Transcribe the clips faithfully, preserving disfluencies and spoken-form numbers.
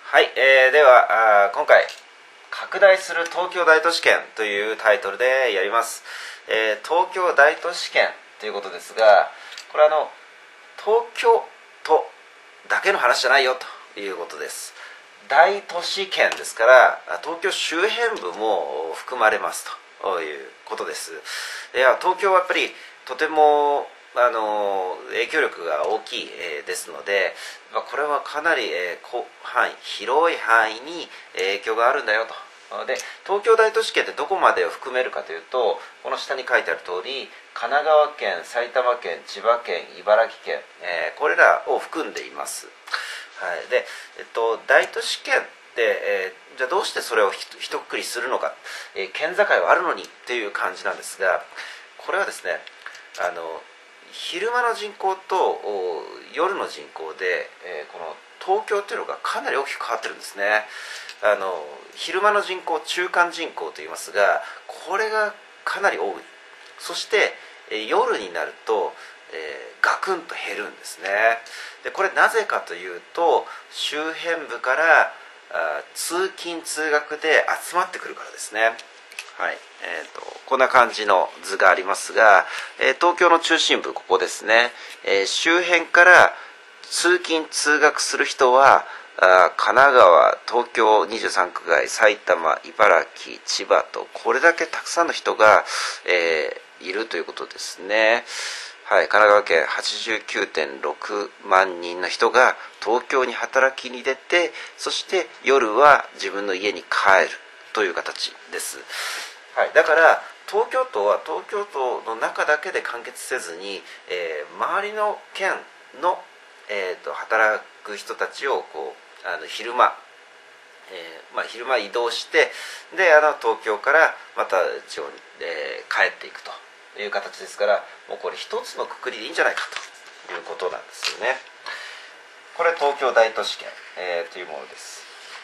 はい、えー、ではあ今回拡大する東京大都市圏というタイトルでやります、えー、東京大都市圏ということですが、これはあの東京都だけの話じゃないよということです。大都市圏ですから東京周辺部も含まれますということです。いや、東京はやっぱりとてもあの影響力が大きい、えー、ですので、まあ、これはかなり、えー、広範囲広い範囲に影響があるんだよと。で、東京大都市圏ってどこまでを含めるかというと、この下に書いてある通り神奈川県、埼玉県、千葉県、茨城県、えー、これらを含んでいます。はい、で、えっと、大都市圏って、えー、じゃあどうしてそれをひとくくりするのか、えー、県境はあるのにっていう感じなんですが、これはですね、あの昼間の人口と夜の人口で、えー、この東京というのがかなり大きく変わってるんですね。あの昼間の人口、中間人口といいますが、これがかなり多い。そして、えー、夜になると、えー、ガクンと減るんですね。で、これなぜかというと、周辺部からあ通勤通学で集まってくるからですね。はい、えーと、こんな感じの図がありますが、えー、東京の中心部、ここですね、えー、周辺から通勤通学する人はあ神奈川、東京にじゅうさんくがい、埼玉、茨城、千葉とこれだけたくさんの人が、えー、いるということですね。はい、神奈川県はちじゅうきゅうてんろくまんにんの人が東京に働きに出て、そして夜は自分の家に帰るという形です。はい、だから東京都は東京都の中だけで完結せずに、えー、周りの県の、えー、と働く人たちをこうあの昼間、えーまあ、昼間移動して、であの東京からまた地方に、えー、帰っていくという形ですから、もうこれ一つのくくりでいいんじゃないかということなんですよね。これ東京大都市圏、えー、というものです。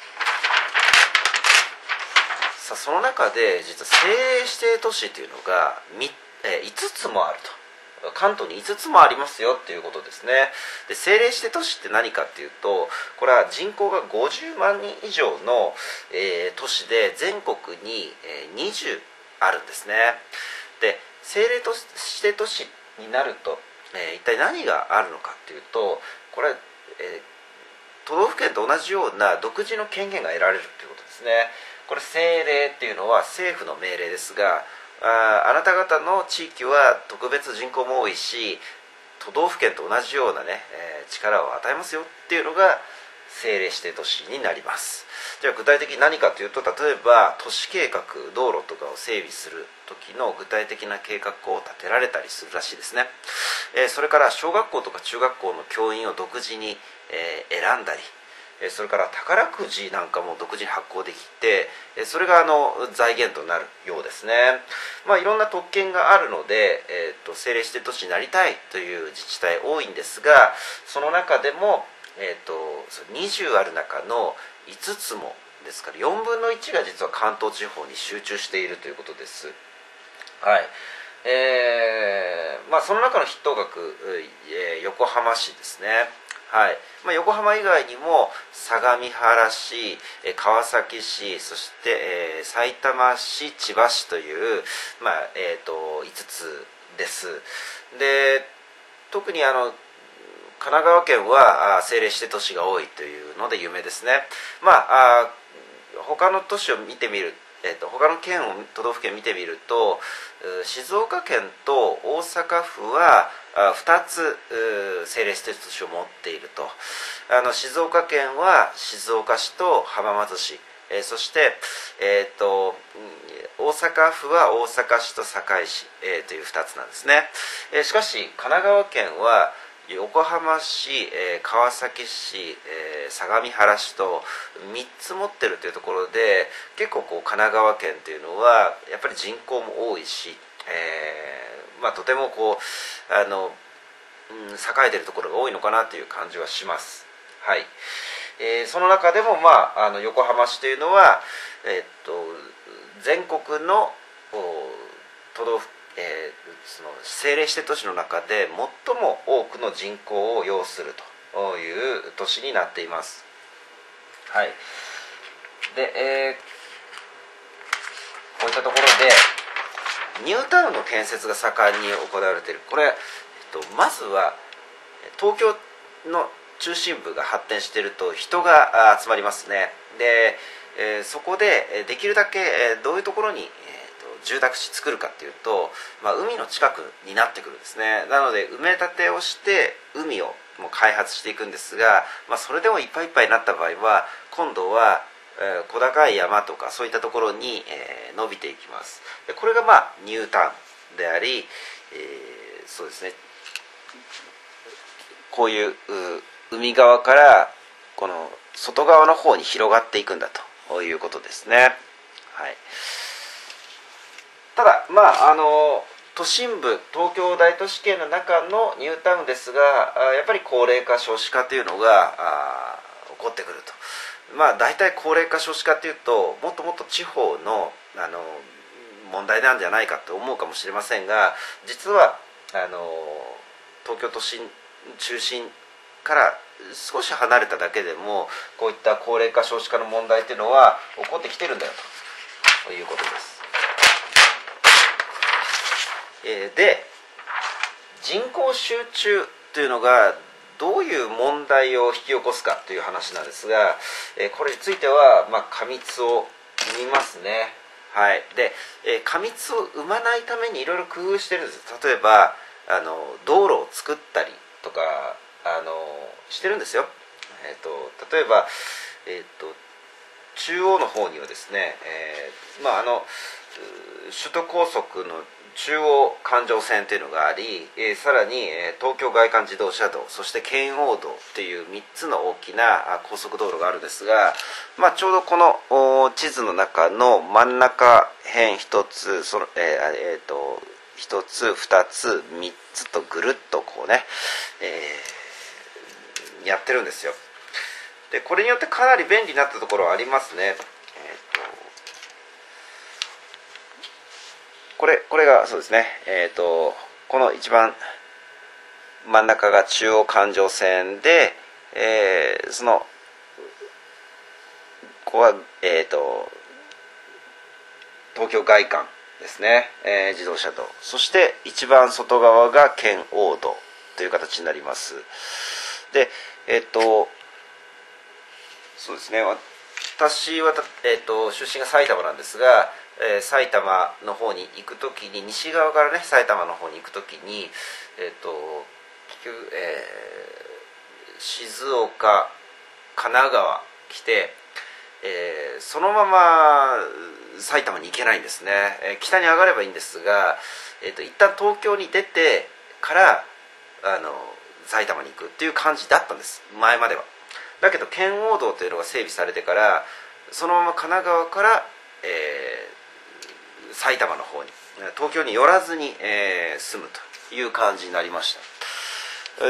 さあ、その中で実は政令指定都市というのが い, えー、いつつもあると。関東にいつつもありますよっていうことですね。で、政令指定都市って何かっていうと、これは人口がごじゅうまんにん以上の、えー、都市で全国に、えー、にじゅうあるんですね。で、政令指定都市になると、えー、一体何があるのかっていうと、これ、えー、都道府県と同じような独自の権限が得られるということですね。これ政令っていうのは政府の命令ですが、あ, あなた方の地域は特別人口も多いし、都道府県と同じようなね、えー、力を与えますよっていうのが政令指定都市になります。じゃあ具体的に何かというと、例えば都市計画、道路とかを整備する時の具体的な計画を立てられたりするらしいですね。えー、それから小学校とか中学校の教員を独自に、えー、選んだり、それから宝くじなんかも独自に発行できて、それがあの財源となるようですね。まあ、いろんな特権があるので、えー、と政令指定都市になりたいという自治体多いんですが、その中でも、えー、とにじゅうある中のいつつもですからよんぶんのいちが実は関東地方に集中しているということです。はい、えーまあ、その中の筆頭額、えー、横浜市ですね。はい、まあ、横浜以外にも相模原市、川崎市、そして、えー、埼玉市、千葉市という、まあえー、といつつです。で、特にあの神奈川県は政令指定都市が多いというので有名ですね。まあ、あ他の都市を見てみるえー、と他の県を都道府県見てみると、静岡県と大阪府はふたつ政令指定都市を持っていると。あの静岡県は静岡市と浜松市、えー、そして、えー、と大阪府は大阪市と堺市、えー、というふたつなんですね。えー、しかし神奈川県は横浜市、えー、川崎市、えー、相模原市とみっつ持ってるというところで、結構こう神奈川県というのはやっぱり人口も多いし、えーまあ、とてもこうあの、うん、栄えているところが多いのかなという感じはします。はい、えー、その中でも、まあ、あの横浜市というのは、えー、っと全国の都道府県えー、その政令指定都市の中で最も多くの人口を要するという都市になっています。 はい。で、えー、こういったところでニュータウンの建設が盛んに行われている。これ、えっと、まずは東京の中心部が発展していると人が集まりますね。で、えー、そこでできるだけどういうところに、えー、と住宅地作るかっていうと、まあ、海の近くになってくるんですね。なので埋め立てをして海をもう開発していくんですが、まあ、それでもいっぱいいっぱいになった場合は今度は、えー、小高い山とかそういったところに、えー、伸びていきます。でこれがまあニュータウンであり、えー、そうですね、こういう海側からこの外側の方に広がっていくんだということですね。はい、ただまああの都心部東京大都市圏の中のニュータウンですが、やっぱり高齢化少子化というのが起こってくると。まあ大体高齢化少子化というともっともっと地方のあの問題なんじゃないかと思うかもしれませんが、実はあの東京都心中心から少し離れただけでもこういった高齢化少子化の問題というのは起こってきてるんだよということです。えー、で人口集中というのがどういう問題を引き起こすかという話なんですが、えー、これについては、まあ、過密を生みますね。はい、で、えー、過密を生まないためにいろいろ工夫してるんです。例えばあの道路を作ったりとかあのしてるんですよ。えー、と例えば、えー、と中央の方にはですね、えーまあ、あの首都高速の中央環状線というのがあり、えー、さらに、えー、東京外環自動車道、そして圏央道というみっつの大きな高速道路があるんですが、まあ、ちょうどこの地図の中の真ん中辺一つ、その、えーえー、と一つ二つ三つとぐるっとこうね、えー、やってるんですよ。でこれによってかなり便利になったところはありますね。えー、とこれこれがそうですね、えー、とこの一番真ん中が中央環状線で、えー、そのここは、えー、と東京外環ですね、えー、自動車道、そして一番外側が圏央道という形になります。でえっ、ー、とそうですね、私は、えー、と出身が埼玉なんですが、えー、埼玉の方に行くときに西側からね埼玉の方に行くときに、えーと結局えー、静岡神奈川来て、えー、そのまま埼玉に行けないんですね。えー、北に上がればいいんですが、えー、と一旦東京に出てからあの埼玉に行くっていう感じだったんです、前までは。だけど圏央道というのが整備されてからそのまま神奈川から、えー、埼玉の方に東京に寄らずに、えー、住むという感じになりました。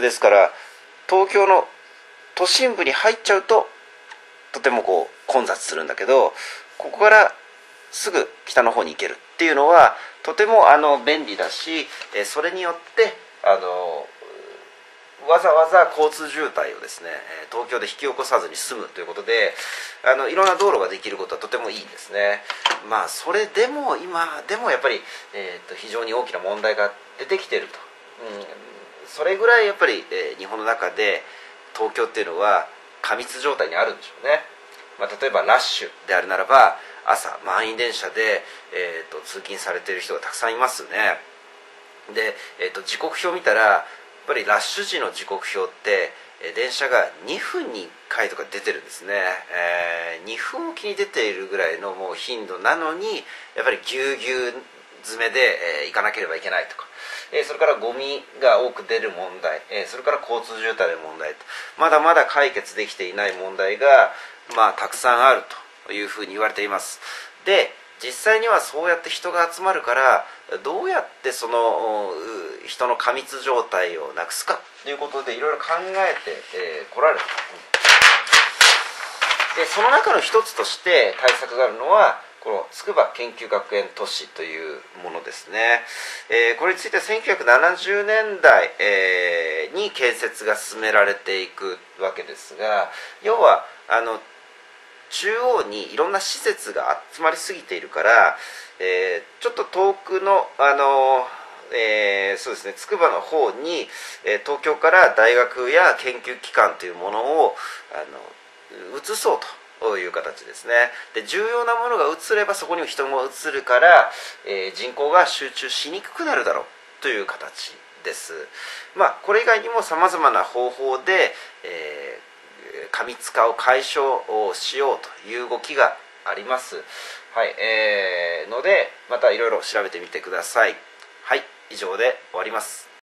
ですから東京の都心部に入っちゃうととてもこう混雑するんだけど、ここからすぐ北の方に行けるっていうのはとてもあの便利だし、えー、それによってあのわざわざ交通渋滞をですね東京で引き起こさずに済むということで、あのいろんな道路ができることはとてもいいんですね。まあそれでも今でもやっぱり、えー、と非常に大きな問題が出てきていると、うん、それぐらいやっぱり、えー、日本の中で東京っていうのは過密状態にあるんでしょうね。まあ、例えばラッシュであるならば朝満員電車で、えー、と通勤されている人がたくさんいますね。で、えー、と時刻表見たらやっぱりラッシュ時の時刻表って電車がにふんにいっかいとか出てるんですね。えー、にふんおきに出ているぐらいのもう頻度なのにやっぱりぎゅうぎゅう詰めで、えー、行かなければいけないとか、えー、それからゴミが多く出る問題、えー、それから交通渋滞の問題と、まだまだ解決できていない問題が、まあ、たくさんあるというふうに言われています。で実際にはそうやって人が集まるからどうやってその人の過密状態をなくすかということでいろいろ考えてこ、えー、られた。でその中の一つとして対策があるのはこの筑波研究学園都市というものですね。えー、これについてはせんきゅうひゃくななじゅうねんだい、えー、に建設が進められていくわけですが、要はあの中央にいろんな施設が集まりすぎているから、えー、ちょっと遠くのあのえー、そうですね、筑波の方に、えー、東京から大学や研究機関というものをあの移そうという形ですね。で、重要なものが移ればそこにも人も移るから、えー、人口が集中しにくくなるだろうという形です。まあ、これ以外にもさまざまな方法で、えー、過密化を解消しようという動きがあります。はい、えー、のでまたいろいろ調べてみてください。はい、以上で終わります。